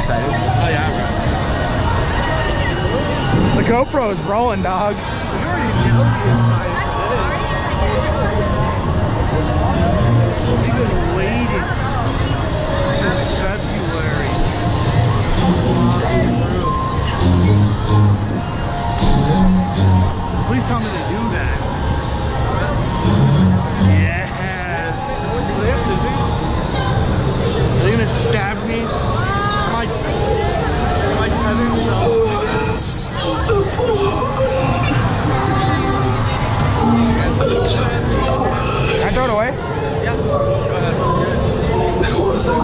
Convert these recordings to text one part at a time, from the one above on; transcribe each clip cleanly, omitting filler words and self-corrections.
excited? Oh yeah, bro. The GoPro is rolling, dog. You already know the inside We've been waiting since February. Please tell me they do that. Yes. Are they gonna stab me? Am I cutting myself? Can I throw it away? Yeah. Go ahead. There was a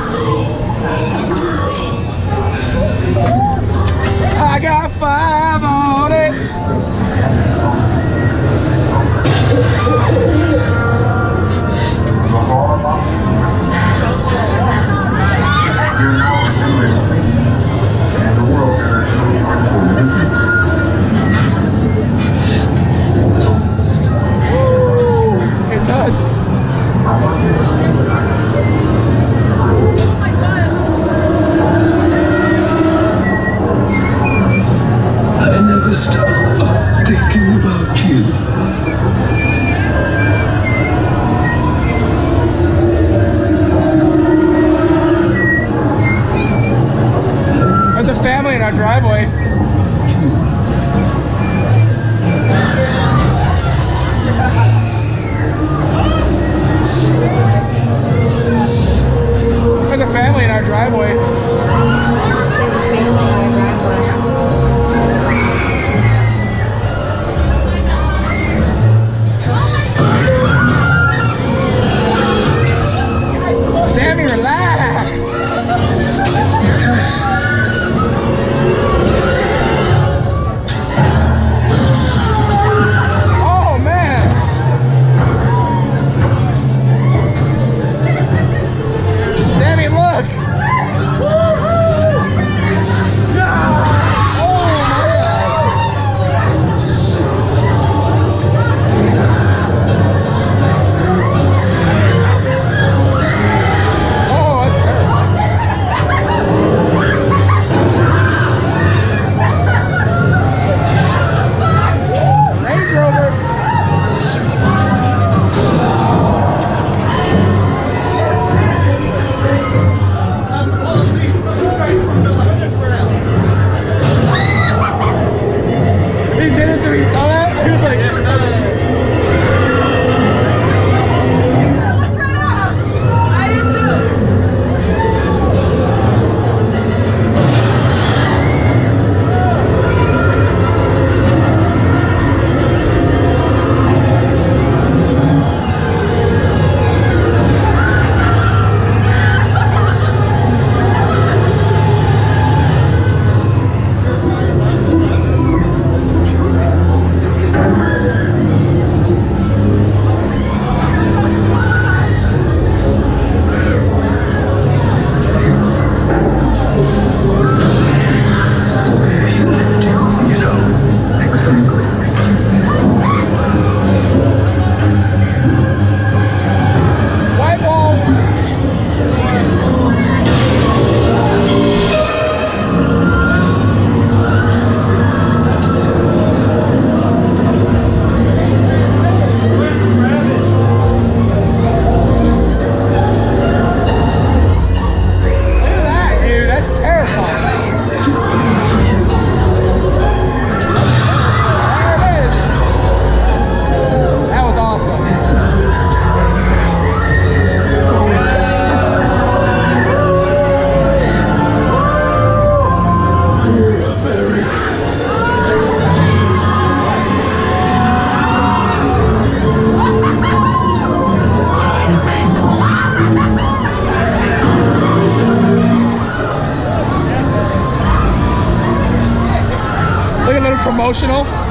girl. I got 5 on it. It's us. I never stop thinking about you. There's a family in our driveway. There's a family in our driveway. There's a family in our driveway. Sammy, relax. Oh man. Sammy, look. Promotional.